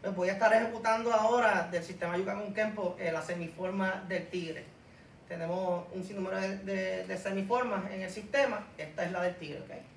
Pues voy a estar ejecutando ahora del sistema Yucatán Kempo la semiforma del tigre. Tenemos un sinnúmero de semiformas en el sistema. Esta es la del tigre, ¿ok?